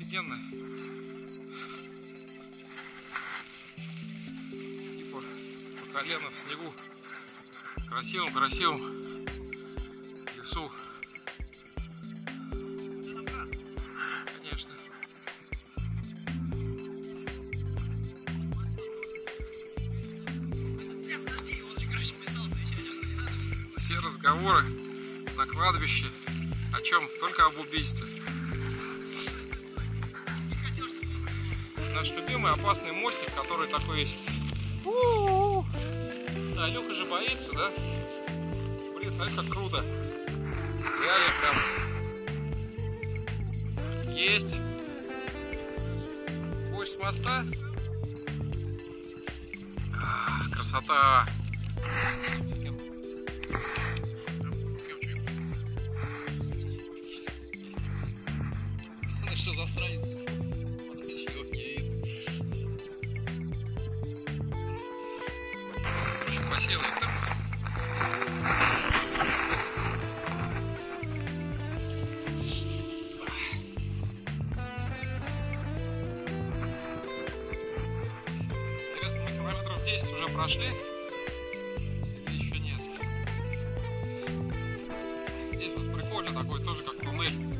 офигенно. Типа по колено в снегу. Красивом лесу. Конечно. Все разговоры на кладбище о чем? Только об убийстве. Наш любимый опасный мостик, который такой есть. Да, Илюха же боится, да? Блин, смотри, как круто. Реально прям. Есть. Хочешь с моста? Красота. Ну что за страница? Очень посела это. Интересно, мы километров 10 уже прошли? Или еще нет? Здесь вот прикольно такой, тоже как туннель.